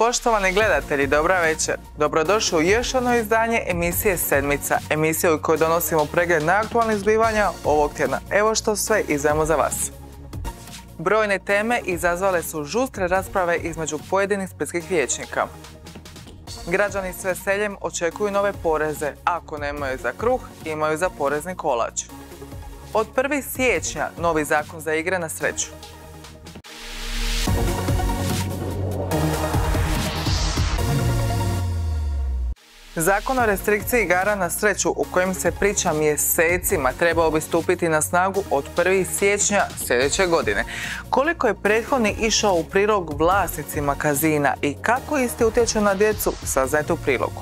Poštovani gledatelji, dobra večer. Dobrodošli u još jedno izdanje emisije Sedmica, emisije u kojoj donosimo pregled najaktualnih zbivanja ovog tjedna. Evo što sve izdajemo za vas. Brojne teme izazvale su žustre rasprave između pojedinih splitskih vijećnika. Građani s veseljem očekuju nove poreze. Ako nemaju za kruh, imaju za porezni kolač. Od 1. siječnja novi zakon za igre na sreću. Zakon o restrikciji igara na sreću, u kojem se priča mjesecima, trebao bi stupiti na snagu od 1. siječnja sljedeće godine. Koliko je prethodni išao u prilog vlasnicima kazina i kako isti utječu na djecu, saznajte u prilogu.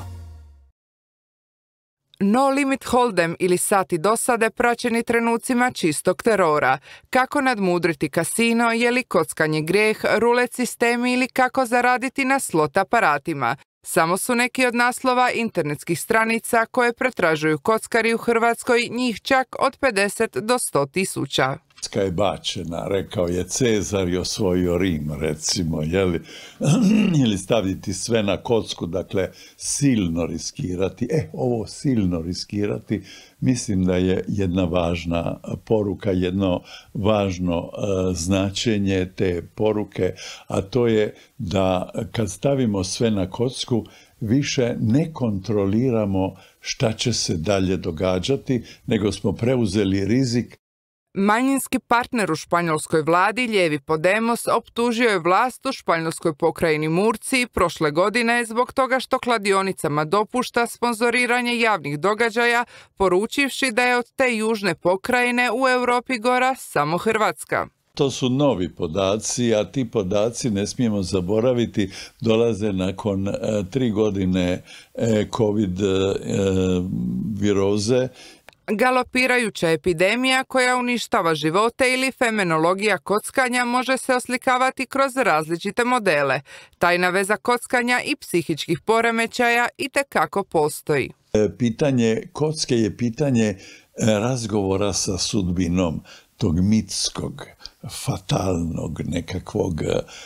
No limit hold'em ili sati dosade praćeni trenucima čistog terora. Kako nadmudriti kasino, je li kockanje grijeh, rulet sistemi ili kako zaraditi na slot aparatima. Samo su neki od naslova internetskih stranica koje pretražuju kockari u Hrvatskoj, njih čak od 50 do 100 tisuća. Kocka je bačena, rekao je Cezar i osvojio Rim, recimo, ili staviti sve na kocku, dakle, silno riskirati. Ovo silno riskirati, mislim da je jedna važna poruka, jedno važno značenje te poruke, a to je da kad stavimo sve na kocku, više ne kontroliramo šta će se dalje događati, nego smo preuzeli rizik. Manjinski partner u španjolskoj vladi, lijevi Podemos, optužio je vlast u španjolskoj pokrajini Murciji prošle godine zbog toga što kladionicama dopušta sponzoriranje javnih događaja, poručivši da je od te južne pokrajine u Europi gora samo Hrvatska. To su novi podaci, a ti podaci, ne smijemo zaboraviti, dolaze nakon 3 godine COVID viroze. Galopirajuća epidemija koja uništava živote ili fenomenologija kockanja može se oslikavati kroz različite modele. Tajna veza kockanja i psihičkih poremećaja itekako postoji. Pitanje kocke je pitanje razgovora sa sudbinom tog mitskog, fatalnog nekakvog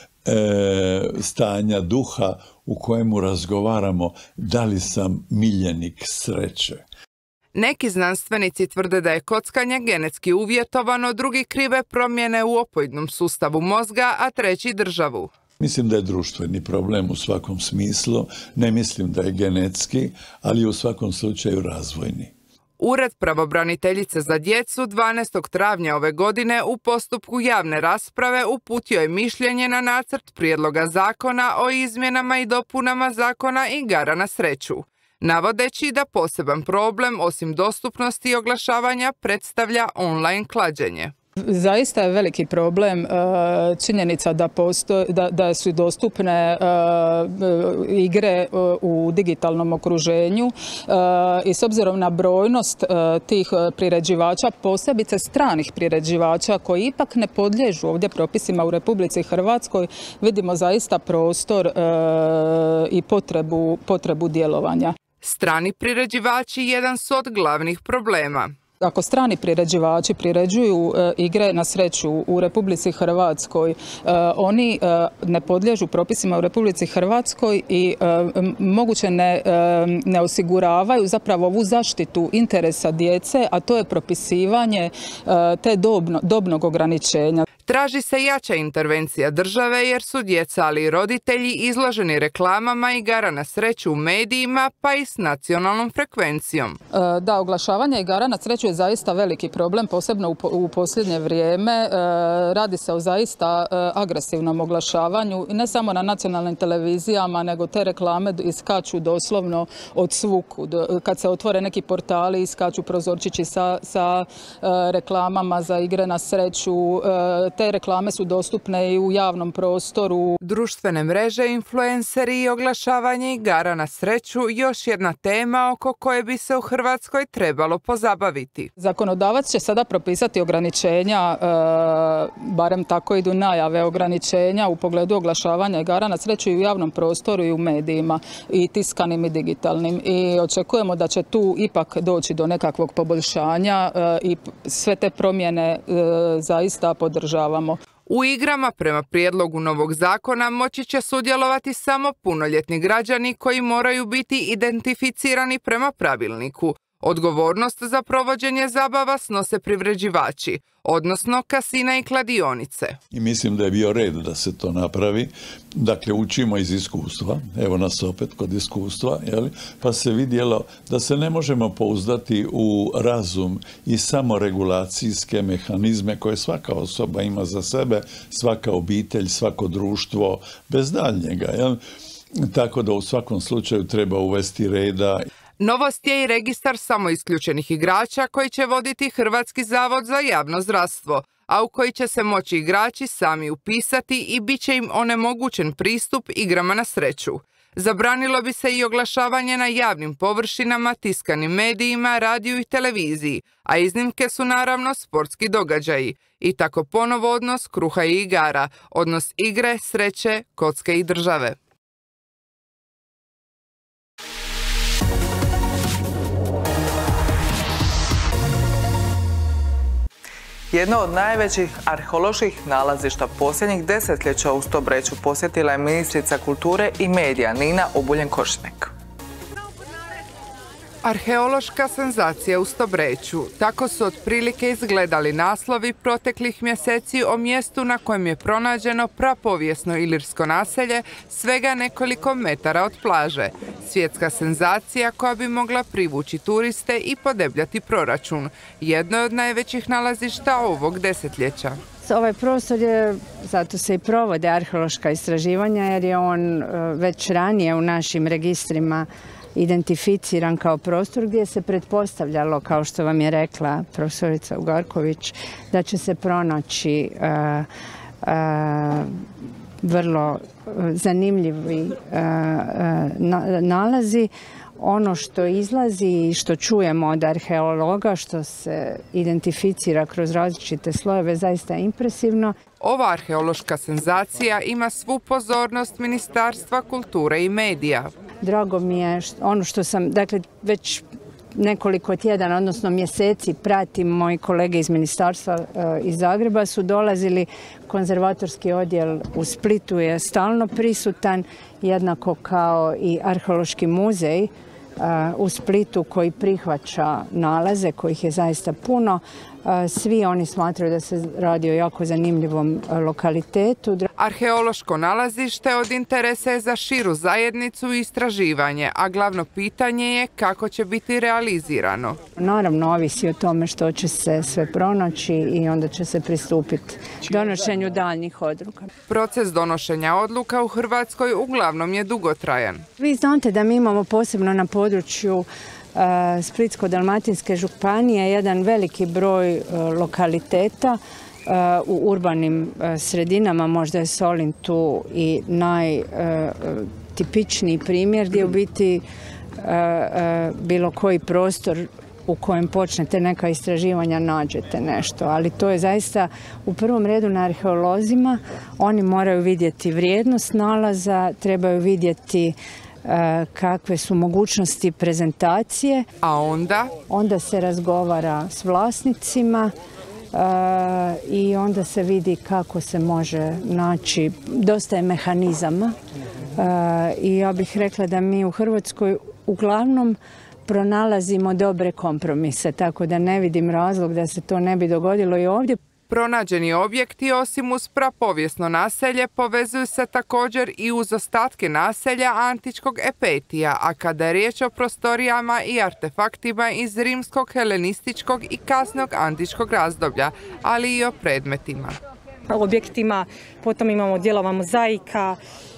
stanja duha u kojemu razgovaramo da li sam miljenik sreće. Neki znanstvenici tvrde da je kockanje genetski uvjetovano, drugi krive promjene u opojnom sustavu mozga, a treći državu. Mislim da je društveni problem u svakom smislu, ne mislim da je genetski, ali u svakom slučaju razvojni. Ured pravobraniteljice za djecu 12. travnja ove godine u postupku javne rasprave uputio je mišljenje na nacrt prijedloga zakona o izmjenama i dopunama zakona igara na sreću, navodeći da poseban problem, osim dostupnosti i oglašavanja, predstavlja online klađenje. Zaista je veliki problem činjenica da su dostupne igre u digitalnom okruženju i s obzirom na brojnost tih priređivača, posebice stranih priređivača koji ipak ne podliježu ovdje propisima u Republici Hrvatskoj, vidimo zaista prostor i potrebu djelovanja. Strani priređivači jedan su od glavnih problema. Ako strani priređivači priređuju igre na sreću u Republici Hrvatskoj, oni ne podliježu propisima u Republici Hrvatskoj i moguće ne osiguravaju zapravo ovu zaštitu interesa djece, a to je propisivanje te dobnog ograničenja. Traži se jača intervencija države jer su djeca, ali i roditelji izloženi reklamama igara na sreću u medijima, pa i s nacionalnom frekvencijom. Da, oglašavanje igara na sreću je zaista veliki problem, posebno u posljednje vrijeme. Radi se o zaista agresivnom oglašavanju i ne samo na nacionalnim televizijama, nego te reklame iskaču doslovno od svukud. Kad se otvore neki portali, iskaču prozorčići sa reklamama za igre na sreću. Te reklame su dostupne i u javnom prostoru. Društvene mreže, influenceri i oglašavanje igara na sreću još jedna tema oko koje bi se u Hrvatskoj trebalo pozabaviti. Zakonodavac će sada propisati ograničenja, barem tako idu najave, ograničenja u pogledu oglašavanja igara na sreću i u javnom prostoru i u medijima, i tiskanim i digitalnim. I očekujemo da će tu ipak doći do nekakvog poboljšanja i sve te promjene zaista podržavamo. U igrama prema prijedlogu novog zakona moći će sudjelovati samo punoljetni građani koji moraju biti identificirani prema pravilniku. Odgovornost za provođenje zabava snose privređivači, odnosno kasina i kladionice. I mislim da je bio red da se to napravi. Dakle, učimo iz iskustva, evo nas opet kod iskustva, pa se vidjelo da se ne možemo pouzdati u razum i samoregulacijske mehanizme koje svaka osoba ima za sebe, svaka obitelj, svako društvo, bez daljnjega. Tako da u svakom slučaju treba uvesti reda. Novost je i registar samoisključenih igrača koji će voditi Hrvatski zavod za javno zdravstvo, a u koji će se moći igrači sami upisati i bit će im onemogućen pristup igrama na sreću. Zabranilo bi se i oglašavanje na javnim površinama, tiskanim medijima, radiju i televiziji, a iznimke su naravno sportski događaji i tako ponovo odnos kruha i igara, odnos igre, sreće, kocke i države. Jedno od najvećih arheoloških nalazišta posljednjih desetljeća u Stobreću posjetila je ministrica kulture i medija Nina Obuljen-Koržinek. Arheološka senzacija u Stobreću. Tako su otprilike izgledali naslovi proteklih mjeseci o mjestu na kojem je pronađeno prapovijesno ilirsko naselje svega nekoliko metara od plaže. Svjetska senzacija koja bi mogla privući turiste i podebljati proračun. Jedno je od najvećih nalazišta ovog desetljeća. Ovaj prostor je, zato se i provode arheološka istraživanja, jer je on već ranije u našim registrima identificiran kao prostor gdje se pretpostavljalo, kao što vam je rekla profesorica Ugarković, da će se pronaći vrlo zanimljivi nalazi. Ono što izlazi i što čujemo od arheologa, što se identificira kroz različite slojeve, zaista je impresivno. Ova arheološka senzacija ima svu pozornost Ministarstva kulture i medija. Drago mi je ono što sam, dakle, već nekoliko tjedana, odnosno mjeseci pratim, moji kolege iz ministarstva iz Zagreba su dolazili, konzervatorski odjel u Splitu je stalno prisutan, jednako kao i arheološki muzej u Splitu koji prihvaća nalaze, kojih je zaista puno. Svi oni smatraju da se radi o jako zanimljivom lokalitetu. Arheološko nalazište od interesa je za širu zajednicu i istraživanje, a glavno pitanje je kako će biti realizirano. Naravno, ovisi o tome što će se sve pronaći i onda će se pristupiti donošenju daljnjih odluka. Proces donošenja odluka u Hrvatskoj uglavnom je dugotrajan. Vi znate da mi imamo posebno na području Splitsko-dalmatinske županije jedan veliki broj lokaliteta u urbanim sredinama, možda je Solin tu i najtipičniji primjer gdje u biti bilo koji prostor u kojem počnete neka istraživanja nađete nešto, ali to je zaista u prvom redu na arheolozima. Oni moraju vidjeti vrijednost nalaza, trebaju vidjeti kakve su mogućnosti prezentacije. A onda se razgovara s vlasnicima i onda se vidi kako se može naći. Dosta je mehanizama i ja bih rekla da mi u Hrvatskoj uglavnom pronalazimo dobre kompromise, tako da ne vidim razlog da se to ne bi dogodilo i ovdje. Pronađeni objekti, osim uz prapovijesno naselje, povezuju se također i uz ostatke naselja antičkog Epetija, a kada je riječ o prostorijama i artefaktima iz rimskog, helenističkog i kasnog antičkog razdoblja, ali i o predmetima. Objektima, potom imamo dijelova mozaika,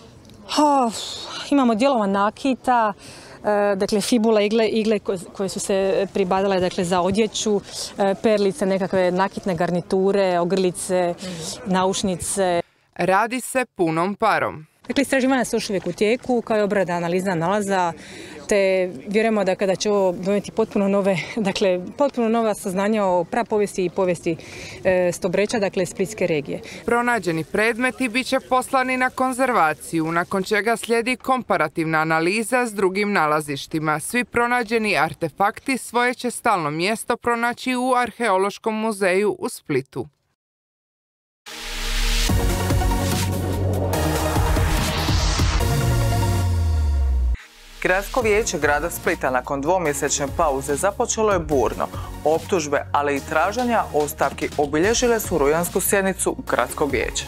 imamo dijelova nakita, dakle fibula, igle koje su se pribadale, dakle, za odjeću, perlice, nekakve nakitne garniture, ogrlice, naušnice. Radi se punom parom. Dakle, istraživanja su još uvijek u tijeku, kao i obrada analiza nalaza, te vjerujemo da kada će ovo donijeti potpuno nova saznanja o prapovijesti i povijesti Stobreča, dakle Splitske regije. Pronađeni predmeti bit će poslani na konzervaciju, nakon čega slijedi komparativna analiza s drugim nalazištima. Svi pronađeni artefakti svoje će stalno mjesto pronaći u Arheološkom muzeju u Splitu. Gradsko vijeće grada Splita nakon dvomjesečne pauze započelo je burno. Optužbe, ali i traženja ostavki obilježile su rujansku sjednicu Gradskog vijeća.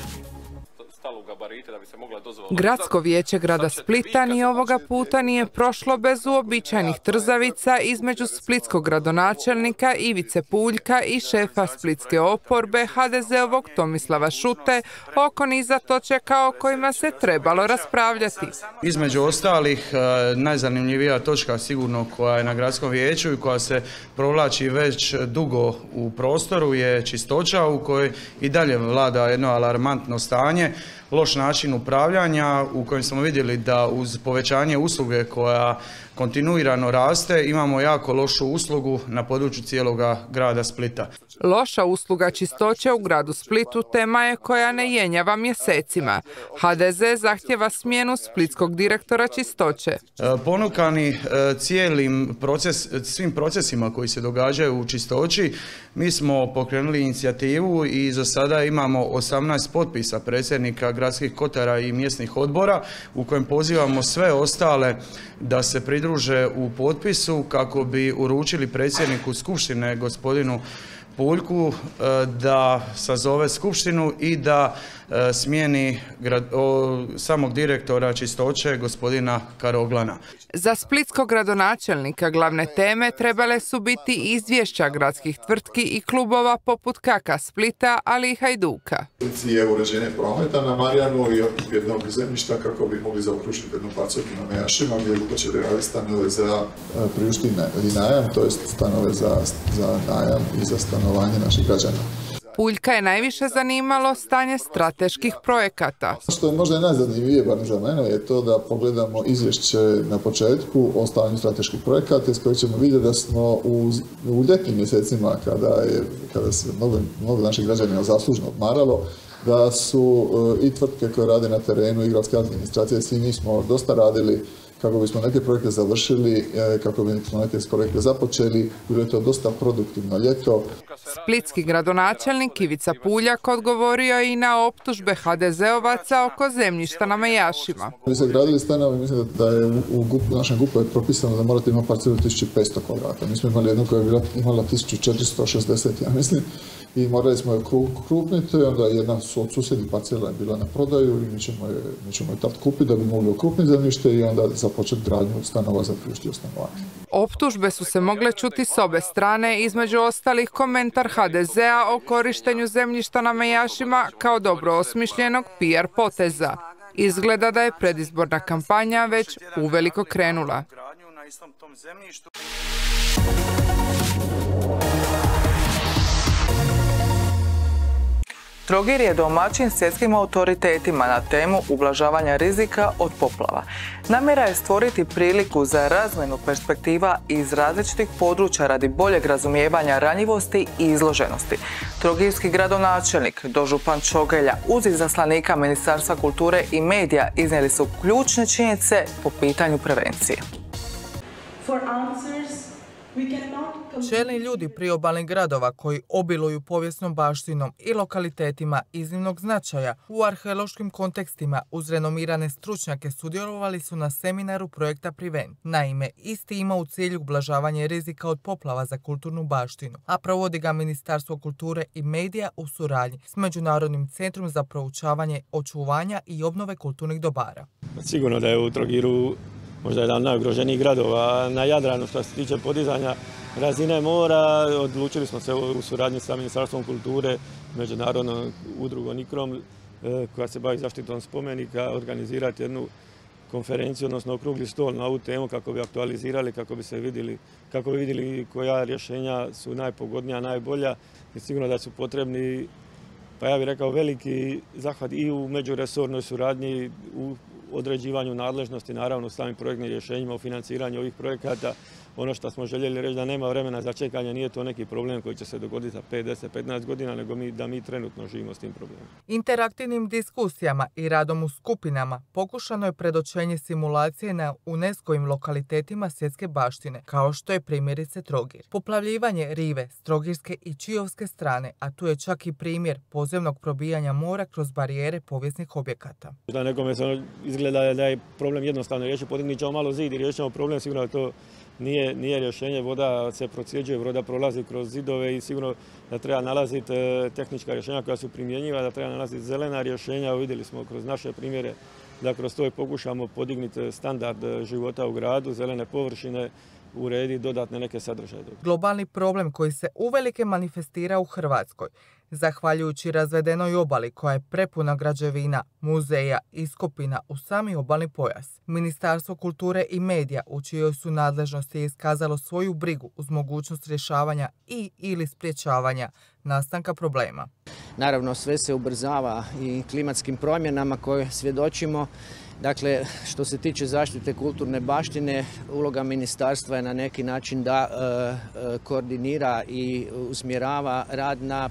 Gradsko vijeće grada Splita ni ovoga puta nije prošlo bez uobičajenih trzavica između splitskog gradonačelnika Ivice Puljka i šefa splitske oporbe HDZ-ovog Tomislava Šute oko niza točaka o kojima se trebalo raspravljati. Između ostalih, najzanimljivija točka sigurno koja je na Gradskom vijeću i koja se provlači već dugo u prostoru je čistoća u kojoj i dalje vlada jedno alarmantno stanje, loš način upravljanja u kojem smo vidjeli da uz povećanje usluge koja kontinuirano raste imamo jako lošu uslugu na području cijeloga grada Splita. Loša usluga čistoće u gradu Splitu tema je koja ne jenjava mjesecima. HDZ zahtjeva smjenu splitskog direktora čistoće. Ponukani svim procesima koji se događaju u čistoći, mi smo pokrenuli inicijativu i za sada imamo 18 potpisa predsjednika gradskih kotara i mjesnih odbora u kojem pozivamo sve ostale da se pridruže u potpisu kako bi uručili predsjedniku Skupštine gospodinu Puljku da sazove skupštinu i da smijeni samog direktora čistoće gospodina Karoglana. Za splitskog gradonačelnika glavne teme trebale su biti izvješća gradskih tvrtki i klubova poput KK Splita, ali i Hajduka. Je uređenje prometa na Marijanu i jednog zemljišta kako bi mogli zaokružiti jednu parcelu na Mejašima gdje bi počeli raditi stanove za priuštivni najam, to jest stanove za najam i za stanovanje naših građana. Puljka je najviše zanimalo stanje strateških projekata. Što je možda najzanimljivije, bar za mene, je to da pogledamo izvješće na početku o stanju strateških projekata iz kojeg ćemo vidjeti da smo u ljetnim mjesecima kada se mnogo naših građana zaslužno odmaralo, da su i tvrtke koje rade na terenu i gradske administracije, svi mi smo dosta radili kako bismo neke projekte završili, kako bismo neke projekte započeli, bilo je to dosta produktivno ljeto. Splitski gradonačelnik Ivica Puljak odgovorio i na optužbe HDZ-ovaca oko zemljišta na Mejašima. Mi se gradili stanovi, mislim da je u našem GUP-u je propisano da morate imati parcelu 1500 kvadrata. Mi smo imali jednu koja je imala 1460, ja mislim, i morali smo je krupniti, onda jedna od susjednih parcela je bila na prodaju i mi ćemo je tad kupiti da bi mogli okrupniti zemljište i onda započeti gradnju stanova za priuštivo stanovanje. Optužbe su se mogle čuti s obe strane, između ostalih komentar HDZ-a o korištenju zemljišta na Mejašima kao dobro osmišljenog PR poteza. Izgleda da je predizborna kampanja već uveliko krenula. Trogir je domaćin svjetskim autoritetima na temu ublažavanja rizika od poplava. Namjera je stvoriti priliku za razmjenu perspektiva iz različitih područja radi boljeg razumijevanja ranjivosti i izloženosti. Trogirski gradonačelnik dožupan Čogelja uz izaslanika Ministarstva kulture i medija iznijeli su ključne činjenice po pitanju prevencije. Čelni ljudi priobalnih gradova koji obiluju povijesnom baštinom i lokalitetima iznimnog značaja u arheološkim kontekstima uz renomirane stručnjake sudjelovali su na seminaru projekta Prevent. Naime, isti ima u cilju ublažavanje rizika od poplava za kulturnu baštinu, a provodi ga Ministarstvo kulture i medija u suradnji s Međunarodnim centrom za proučavanje, očuvanja i obnove kulturnih dobara. Sigurno da je u Trogiru možda jedan od najugroženijih gradova na Jadranu što se tiče podizanja razine mora. Odlučili smo se u suradnji sa Ministarstvom kulture, Međunarodnom udrugom ICROM koja se bavi zaštitom spomenika, organizirati jednu konferenciju, odnosno okrugli stol na ovu temu kako bi aktualizirali, kako bi vidjeli koja rješenja su najpogodnija, najbolja i sigurno da su potrebni, pa ja bih rekao, veliki zahvat i u međuresornoj suradnji, u određivanju nadležnosti, naravno samim projektnim rješenjima, u financiranju ovih projekata, ono što smo željeli reći da nema vremena za čekanje, nije to neki problem koji će se dogoditi za 5, 10, 15 godina, nego da mi trenutno živimo s tim problemom. Interaktivnim diskusijama i radom u skupinama pokušano je predočenje simulacije na UNESCO-im lokalitetima svjetske baštine, kao što je primjerice Trogir. Poplavljivanje rive s trogirske i čiovske strane, a tu je čak i primjer podzemnog probijanja mora kroz barijere povijesnih objekata. Da nekome izgleda da je problem jednostavno riješiti, podignut ćemo malo zid i riješit ćemo problem, sigurno da to nije rješenje. Voda se procjeđuje, voda prolazi kroz zidove i sigurno da treba nalaziti tehnička rješenja koja su primjenjiva, da treba nalaziti zelena rješenja. Vidjeli smo kroz naše primjere da kroz to pokušamo podignuti standard života u gradu, zelene površine, uredi dodatne neke sadržaje. Globalni problem koji se uvelike manifestira u Hrvatskoj, zahvaljujući razvedenoj obali koja je prepuna građevina, muzeja, iskopina u sami obalni pojas. Ministarstvo kulture i medija u čijoj su nadležnosti je iskazalo svoju brigu uz mogućnost rješavanja ili spriječavanja nastanka problema. Naravno, sve se ubrzava i klimatskim promjenama koje svjedočimo. Dakle, što se tiče zaštite kulturne baštine, uloga ministarstva je na neki način da koordinira i usmjerava rad na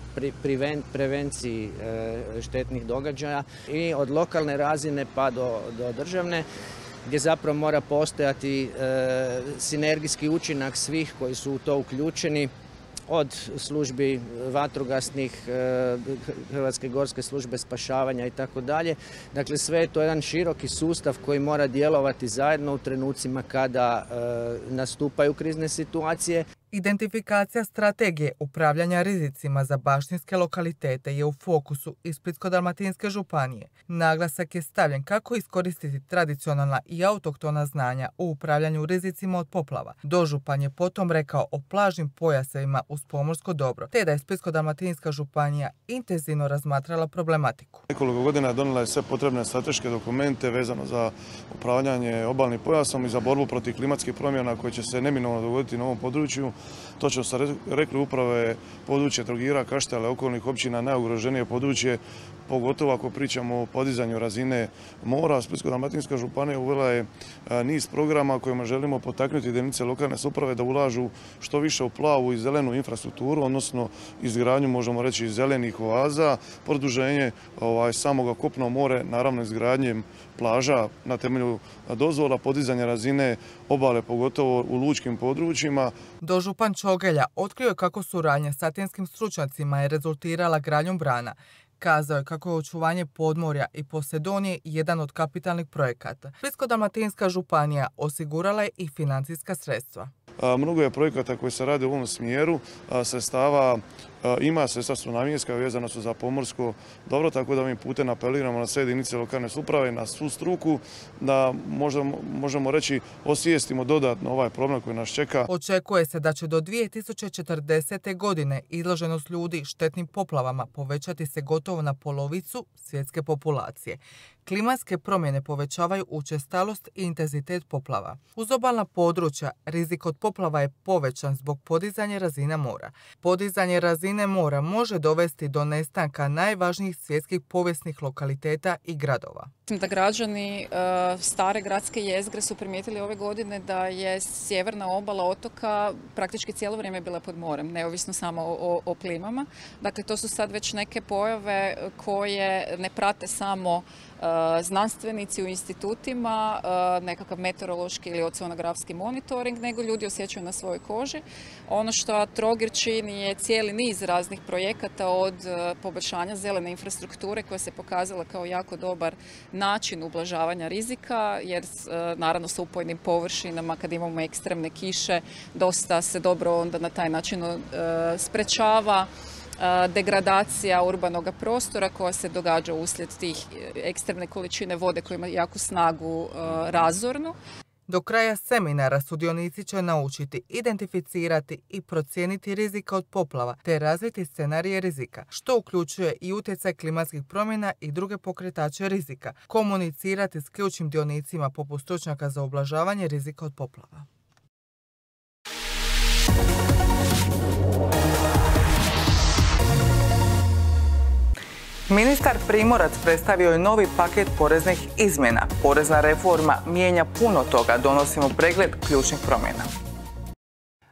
prevenciji štetnih događaja i od lokalne razine pa do državne, gdje zapravo mora postojati sinergijski učinak svih koji su u to uključeni, od službi vatrogasnih, Hrvatske gorske službe spašavanja i tako dalje. Dakle, sve je to jedan široki sustav koji mora djelovati zajedno u trenucima kada nastupaju krizne situacije. Identifikacija strategije upravljanja rizicima za baštinske lokalitete je u fokusu i Splitsko-dalmatinske županije. Naglasak je stavljen kako iskoristiti tradicionalna i autohtona znanja u upravljanju rizicima od poplava. Dožupan je potom rekao o plažnim pojasevima uz pomorsko dobro, te da je Splitsko-dalmatinska županija intenzivno razmatrala problematiku. Nekoliko godina donijela je sve potrebne strateške dokumente vezano za upravljanje obalnim pojasom i za borbu protiv klimatskih promjena koje će se neminovno dogoditi na ovom području. Točno ste rekli, upravo je područje Trogira, Kaštela, okolnih općina najugroženije područje, pogotovo ako pričamo o podizanju razine mora. Splitsko-dalmatinska županija uvela je niz programa kojima želimo potaknuti jedinice lokalne samouprave da ulažu što više u plavu i zelenu infrastrukturu, odnosno izgradnju, možemo reći, zelenih oaza, produženje samoga kopno more, naravno izgradnjem plaža na temelju dozvola, podizanje razine obale, pogotovo u lučkim područjima. Dožupan Čogelja otkrio je kako suradnja s atenskim stručnjacima je rezultirala gradnjom brana. Kazao je kako je očuvanje podmorja i Posedonije jedan od kapitalnih projekata. Splitsko-dalmatinska županija osigurala je i financijska sredstva. Mnogo je projekata koji se rade u ovom smjeru, sredstava ima, sredstva su namjenska, vezana su za pomorsko dobro, tako da mi putem apeliramo na sve jedinice lokalne samouprave, na svu struku, da možemo reći osvijestimo dodatno ovaj problem koji nas čeka. Očekuje se da će do 2040. godine izloženost ljudi štetnim poplavama povećati se gotovo na polovicu svjetske populacije. Klimatske promjene povećavaju učestalost i intenzitet poplava. Uz obalna područja rizik od poplava je povećan zbog podizanja razina mora. Podizanje razine mora može dovesti do nestanka najvažnijih svjetskih povijesnih lokaliteta i gradova. Da građani stare gradske jezgre su primijetili ove godine da je sjeverna obala otoka praktički cijelo vrijeme bila pod morem, neovisno samo o plimama. Dakle, to su sad već neke pojave koje ne prate samo znanstvenici u institutima, nekakav meteorološki ili oceanografski monitoring, nego ljudi osjećaju na svojoj koži. Ono što Trogir čini je cijeli niz raznih projekata, od poboljšanja zelene infrastrukture koja se pokazala kao jako dobar način ublažavanja rizika, jer naravno sa upojnim površinama kad imamo ekstremne kiše dosta se dobro onda na taj način sprečava degradacija urbanog prostora koja se događa uslijed tih ekstremne količine vode koja ima jaku snagu razornu. Do kraja seminara sudionici će naučiti identificirati i procijeniti rizika od poplava te razviti scenarije rizika, što uključuje i utjecaj klimatskih promjena i druge pokretače rizika, komunicirati s ključnim dionicima poput stručnjaka za ublažavanje rizika od poplava. Ministar Primorac predstavio je novi paket poreznih izmjena. Porezna reforma mijenja puno toga, donosimo pregled ključnih promjena.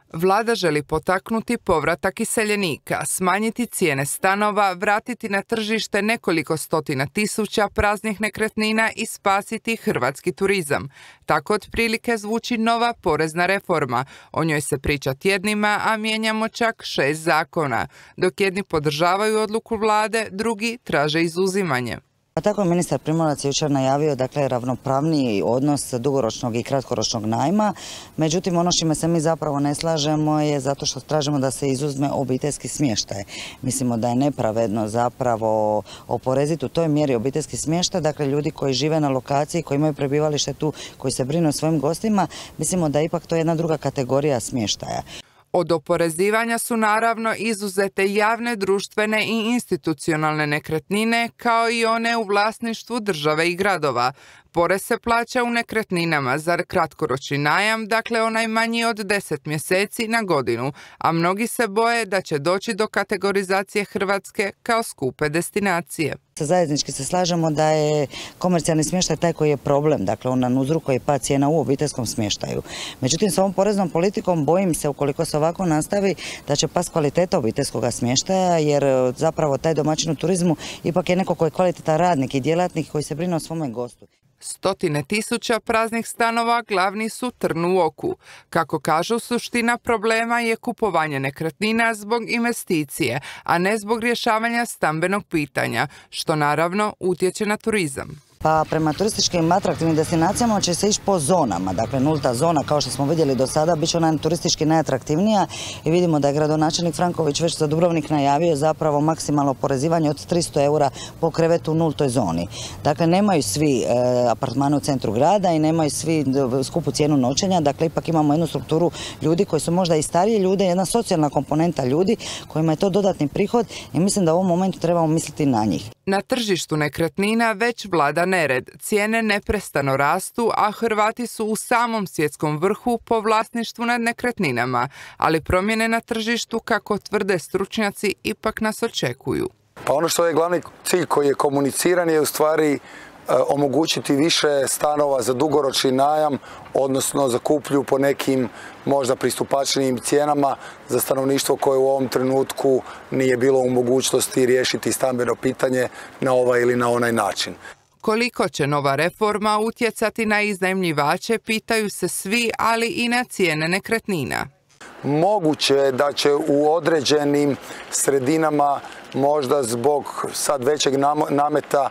Vlada želi potaknuti povratak iseljenika, smanjiti cijene stanova, vratiti na tržište nekoliko stotina tisuća praznih nekretnina i spasiti hrvatski turizam. Tako otprilike zvuči nova porezna reforma. O njoj se priča tjednima, a mijenjamo čak 6 zakona. Dok jedni podržavaju odluku vlade, drugi traže izuzimanje. Pa tako je ministar Primorac jučer najavio ravnopravniji odnos dugoročnog i kratkoročnog najma. Međutim, ono s čime se mi zapravo ne slažemo je zato što tražimo da se izuzme obiteljski smještaj. Mislimo da je nepravedno zapravo oporeziti u toj mjeri obiteljski smještaj, dakle ljudi koji žive na lokaciji, koji imaju prebivalište tu, koji se brinu o svojim gostima, mislimo da je ipak to jedna druga kategorija smještaja. Od oporezivanja su naravno izuzete javne, društvene i institucionalne nekretnine, kao i one u vlasništvu države i gradova. Porez se plaća u nekretninama za kratkoročni najam, dakle onaj manji od 10 mjeseci na godinu, a mnogi se boje da će doći do kategorizacije Hrvatske kao skupe destinacije. Zajednički se slažemo da je komercijalni smještaj taj koji je problem, dakle on nam uzrokuje pad cijena u obiteljskom smještaju. Međutim, s ovom poreznom politikom bojim se, ukoliko se ovako nastavi, da će past kvaliteta obiteljskog smještaja, jer zapravo taj domaćin u turizmu ipak je neko koji je kvalitetan radnik i djelatnik koji se brine o svome gostu. Stotine tisuća praznih stanova glavni su trn u oku. Kako kažu, suština problema je kupovanje nekretnina zbog investicije, a ne zbog rješavanja stambenog pitanja, što naravno utječe na turizam. Pa prema turističkim atraktivnim destinacijama će se ići po zonama. Dakle, nulta zona, kao što smo vidjeli do sada, bit će ona turistički najatraktivnija i vidimo da je gradonačelnik Franković već za Dubrovnik najavio zapravo maksimalno oporezivanje od 300 eura po krevetu u nultoj zoni. Dakle, nemaju svi apartmane u centru grada i nemaju svi skupu cijenu noćenja. Dakle, ipak imamo jednu strukturu ljudi koji su možda i stariji ljudi, jedna socijalna komponenta ljudi kojima je to dodatni prihod i mislim da u ovom momentu trebamo misliti na njih. Na tržištu nekretnina već vlada nered. Cijene neprestano rastu, a Hrvati su u samom svjetskom vrhu po vlasništvu nad nekretninama, ali promjene na tržištu, kako tvrde stručnjaci, ipak nas očekuju. Pa ono što je glavni cilj koji je komuniciran je u stvari omogućiti više stanova za dugoročni najam, odnosno za kuplju po nekim možda pristupačnijim cijenama za stanovništvo koje u ovom trenutku nije bilo u mogućnosti riješiti stambeno pitanje na ovaj ili na onaj način. Koliko će nova reforma utjecati na iznajmljivače, pitaju se svi, ali i na cijene nekretnina. Moguće je da će u određenim sredinama možda zbog sad većeg nameta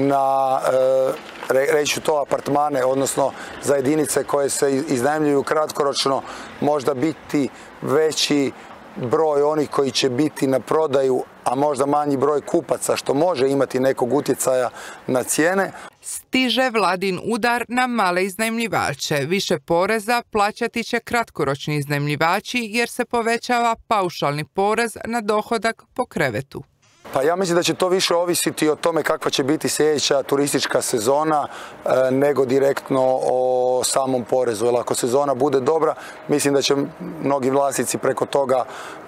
na, reći ću to, apartmane, odnosno za jedinice koje se iznajmljuju kratkoročno, možda biti veći broj onih koji će biti na prodaju, a možda manji broj kupaca, što može imati nekog utjecaja na cijene. Stiže vladin udar na male iznajmljivače. Više poreza plaćati će kratkoročni iznajmljivači jer se povećava paušalni porez na dohodak po krevetu. Pa ja mislim da će to više ovisiti o tome kakva će biti sljedeća turistička sezona nego direktno o samom porezu. Jer ako sezona bude dobra, mislim da će mnogi vlasnici preko toga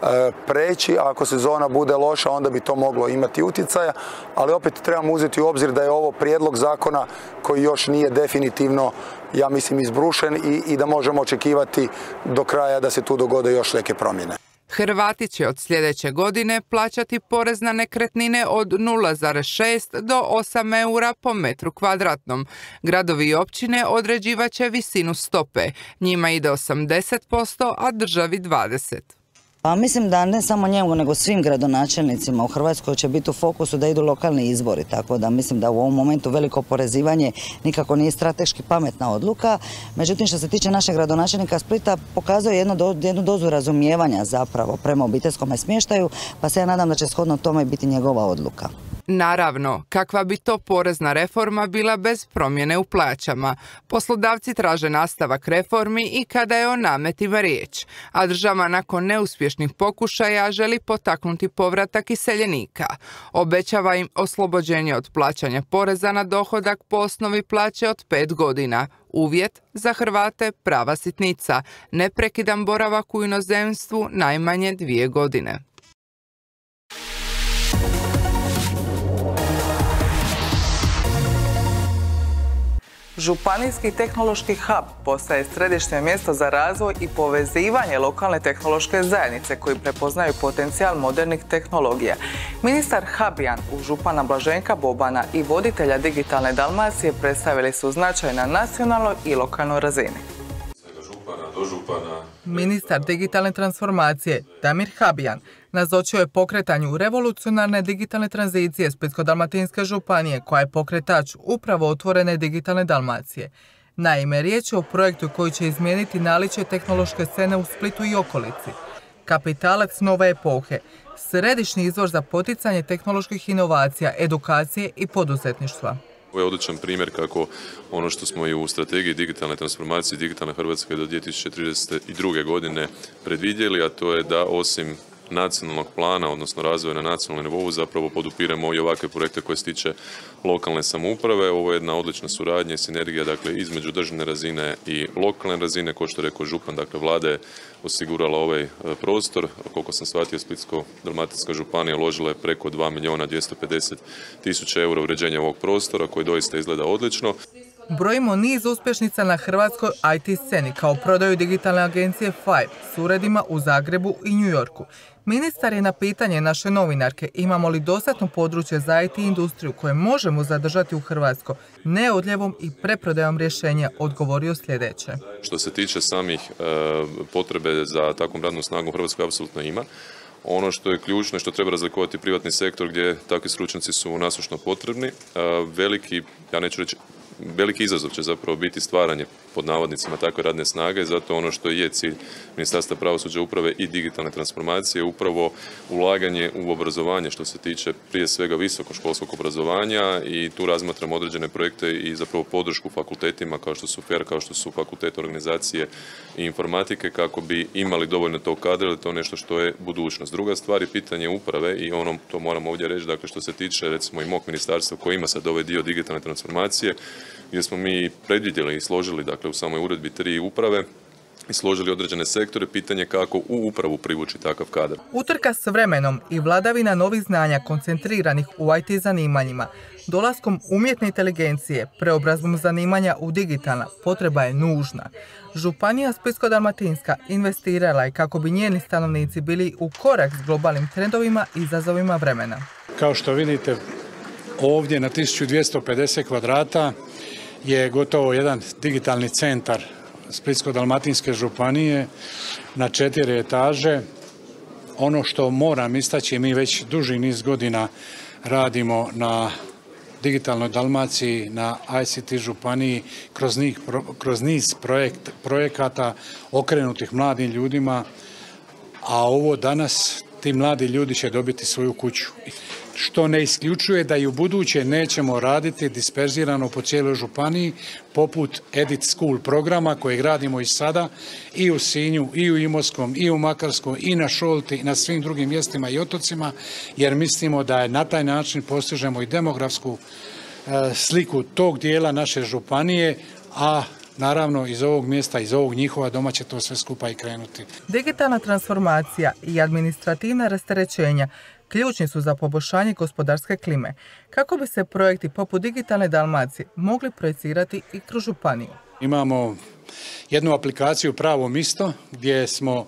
preći, a ako sezona bude loša, onda bi to moglo imati utjecaja. Ali opet trebamo uzeti u obzir da je ovo prijedlog zakona koji još nije definitivno, ja mislim, izbrušen i da možemo očekivati do kraja da se tu dogode još neke promjene. Hrvati će od sljedeće godine plaćati porez na nekretnine od 0,6 do 8 eura po metru kvadratnom. Gradovi i općine određivat će visinu stope. Njima ide 80%, a državi 20%. Pa mislim da ne samo njemu, nego svim gradonačelnicima u Hrvatskoj će biti u fokusu da idu lokalni izbori, tako da mislim da u ovom momentu veliko oporezivanje nikako nije strateški pametna odluka. Međutim, što se tiče našeg gradonačelnika Splita, pokazuje jednu dozu razumijevanja zapravo prema obiteljskom smještaju, pa se ja nadam da će shodno tome biti njegova odluka. Naravno, kakva bi to porezna reforma bila bez promjene u plaćama? Poslodavci traže nastavak reformi i kada je o nametima riječ, a država nakon neuspješnih pokušaja želi potaknuti povratak iseljenika. Obećava im oslobođenje od plaćanja poreza na dohodak po osnovi plaće od 5 godina. Uvjet za Hrvate prava sitnica, neprekidan boravak u inozemstvu najmanje 2 godine. Županijski tehnološki hub postaje središnje mjesto za razvoj i povezivanje lokalne tehnološke zajednice koji prepoznaju potencijal modernih tehnologija. Ministar Habijan uz župana Blaženka Bobana i voditelja Digitalne Dalmacije predstavili su značaj na nacionalnoj i lokalnoj razini. Ministar digitalne transformacije Damir Habijan nazočio je pokretanju revolucionarne digitalne tranzicije Splitsko-dalmatinske županije koja je pokretač upravo otvorene digitalne Dalmacije. Naime, riječ je o projektu koji će izmijeniti naličje tehnološke scene u Splitu i okolici. Kapitalac nove epohe, središnji izvor za poticanje tehnoloških inovacija, edukacije i poduzetništva. Ovo je odličan primjer kako ono što smo i u strategiji digitalne transformacije Digitalne Hrvatske do 2032. godine predvidjeli, a to je da osim nacionalnog plana, odnosno razvoja na nacionalnom nivou, zapravo podupiremo i ovakve projekte koje se tiče lokalne samouprave. Ovo je jedna odlična suradnja i sinergija između državne razine i lokalne razine. Kao što je rekao župan, vlada je osigurala ovaj prostor. Koliko sam shvatio, Splitsko-dalmatinska županija uložila je preko 2.250.000 eura uređenja ovog prostora koji doista izgleda odlično. Brojimo niz uspješnica na hrvatskoj IT sceni kao prodaju digitalne agencije Five s uredima u Zagrebu i New Yorku. Ministar je na pitanje naše novinarke imamo li dostatno područje za IT industriju koje možemo zadržati u Hrvatskoj neodljevom i preprodajom rješenja odgovorio sljedeće. Što se tiče samih potrebe za takvom radnom snagom u Hrvatskoj apsolutno ima. Ono što je ključno i što treba razlikovati privatni sektor gdje takvi stručnjaci su nasušno potrebni. Veliki izazov će zapravo biti stvaranje pod navodnicima takve radne snage, zato ono što je cilj Ministarstva pravosuđa, uprave i digitalne transformacije upravo ulaganje u obrazovanje što se tiče prije svega visokoškolskog obrazovanja i tu razmatramo određene projekte i zapravo podršku fakultetima kao što su FER, kao što su fakultet organizacije i informatike kako bi imali dovoljno tog kadra, ali to je nešto što je budućnost. Druga stvar je pitanje uprave i to moram ovdje reći, što se tiče recimo i mog ministarstva koji ima sad ovaj dio digitalne transformacije gdje smo mi predvidjeli i složili u samoj uredbi 3 uprave i složili određene sektore, pitanje kako u upravu privući takav kadar. Utrka s vremenom i vladavina novih znanja koncentriranih u IT zanimanjima, dolaskom umjetne inteligencije, preobrazbom zanimanja u digitalna, potreba je nužna. Županija Splitsko-dalmatinska investirala je kako bi njeni stanovnici bili u korak s globalnim trendovima i izazovima vremena. Kao što vidite, ovdje na 1250 kvadrata je gotovo jedan digitalni centar Splitsko-dalmatinske županije na 4 etaže. Ono što moram istaći, mi već duži niz godina radimo na digitalnoj Dalmaciji, na ICT županiji kroz niz projekata okrenutih mladim ljudima, a ovo danas ti mladi ljudi će dobiti svoju kuću. Što ne isključuje da i u buduće nećemo raditi disperzirano po cijeloj županiji poput Edit School programa kojeg radimo i sada i u Sinju, i u Imotskom, i u Makarskom, i na Šolti, i na svim drugim mjestima i otocima, jer mislimo da je na taj način postižemo i demografsku sliku tog dijela naše županije, a naravno iz ovog mjesta, iz ovog njihova doma će to sve skupa i krenuti. Digitalna transformacija i administrativna rasterećenja ključni su za poboljšanje gospodarske klime, kako bi se projekti poput Digitalne Dalmacije mogli projecirati i kroz županiju. Imamo jednu aplikaciju Pravo misto gdje smo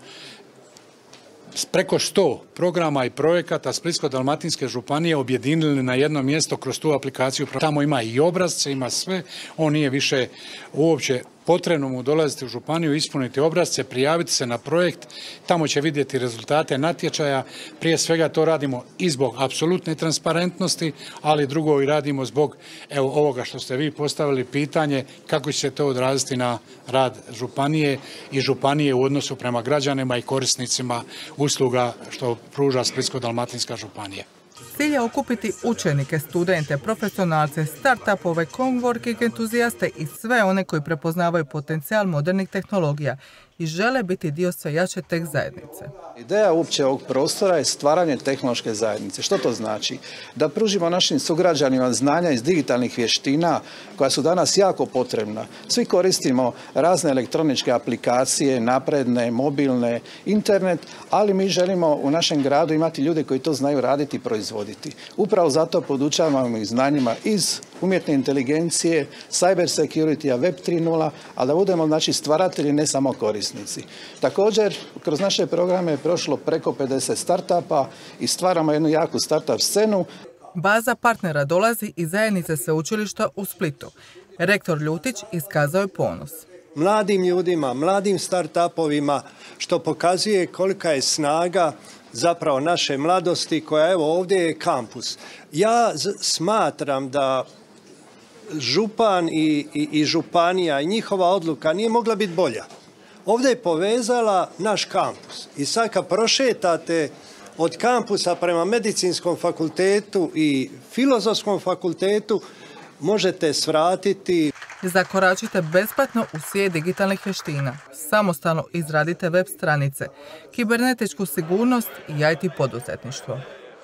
preko 100 programa i projekata Splitsko-dalmatinske županije objedinili na jedno mjesto kroz tu aplikaciju. Tamo ima i obrazce, ima sve. On nije više uopće potrebno mu dolaziti u županiju, ispuniti obrazce, prijaviti se na projekt. Tamo će vidjeti rezultate natječaja. Prije svega to radimo i zbog apsolutne transparentnosti, ali drugo i radimo zbog ovoga što ste vi postavili pitanje kako će se to odraziti na rad županije i županije u odnosu prema građanima i korisnicima usluga što pruža Splitsko-dalmatinska županija. Cilj je okupiti učenike, studente, profesionalce, start-upove, coworking entuzijaste i sve one koji prepoznavaju potencijal modernih tehnologija i žele biti dio sve jače tech zajednice. Ideja uopće ovog prostora je stvaranje tehnološke zajednice. Što to znači? Da pružimo našim sugrađanima znanja iz digitalnih vještina koja su danas jako potrebna. Svi koristimo razne elektroničke aplikacije, napredne, mobilne, internet, ali mi želimo u našem gradu imati ljude koji to znaju raditi i proizvoditi. Upravo zato podučavamo ih znanjima iz umjetne inteligencije, cyber security, web 3.0, ali da budemo znači stvaratelji, ne samo korisnici. Također, kroz naše programe je prošlo preko 50 startupa i stvaramo jednu jaku startup scenu. Baza partnera dolazi iz zajednice sveučilišta u Splitu. Rektor Ljutić iskazao je ponos. Mladim ljudima, mladim startupovima, što pokazuje kolika je snaga zapravo naše mladosti koja evo ovdje je kampus. Ja smatram da župan i županija i njihova odluka nije mogla biti bolja. Ovdje je povezala naš kampus i sad kad prošetate od kampusa prema medicinskom fakultetu i filozofskom fakultetu možete svratiti. Zakoračite besplatno u svijet digitalnih vještina. Samostalno izradite web stranice, kibernetičku sigurnost i IT poduzetništvo.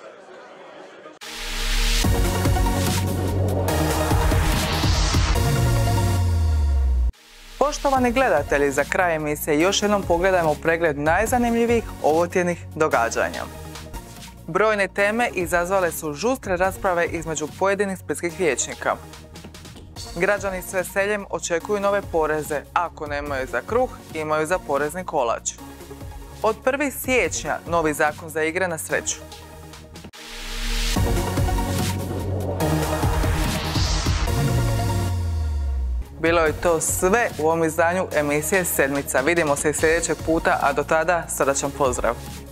Poštovani gledatelji, za kraj emisije još jednom pogledajmo pregled najzanimljivijih ovotjednih događanja. Brojne teme izazvale su žustre rasprave između pojedinih splitskih vijećnika. Građani s veseljem očekuju nove poreze, ako nemaju za kruh, imaju za porezni kolač. Od 1. siječnja novi zakon za igre na sreću. Bilo je to sve u ovom izdanju emisije Sedmica. Vidimo se i sljedećeg puta, a do tada srdačan pozdrav.